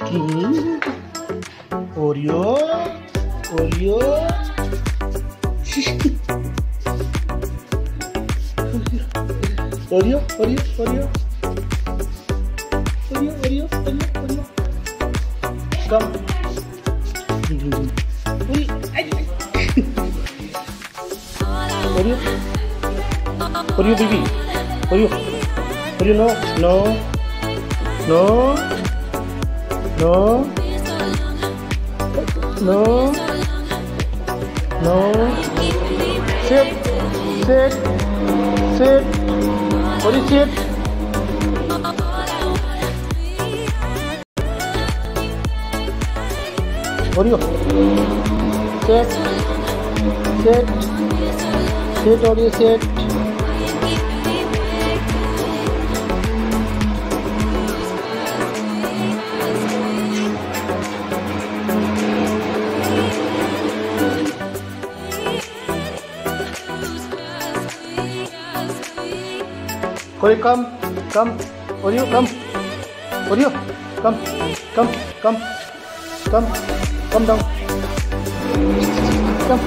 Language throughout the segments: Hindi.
Oreo Oreo Oreo Oreo Oreo Oreo Oreo Oreo come Oreo Oreo baby Oreo Oreo no no no no no no sit sit sit Oreo sit Oreo sit sit sit Oreo sit Oriyo, come, Oriyo, come, Oriyo, come down, come.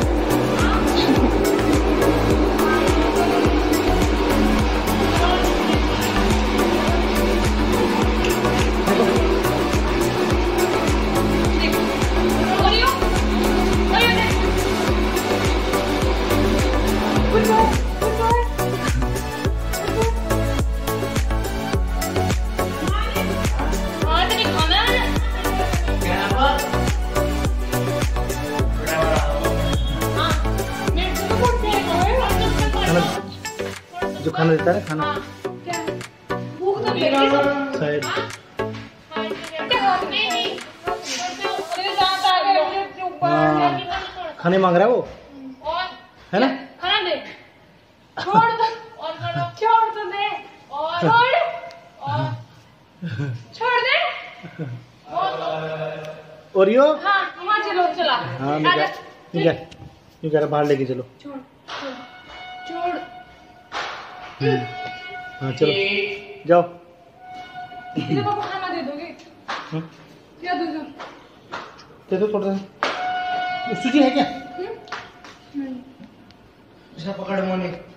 जो खाना देता है खाना शायद खाने मांग रहा है वो है ना खाना दे छोड़ दो और छोड़ तो दे और छोड़ दे ओरियो हाँ वहाँ चलो चला हाँ मैं बाहर लेके चलो छोड़ छोड़ हाँ चलो जाओ इसे पापा खाना दे दोगे क्या दे दो थोड़ा सा सूजी है क्या? इसका पकड़ मोने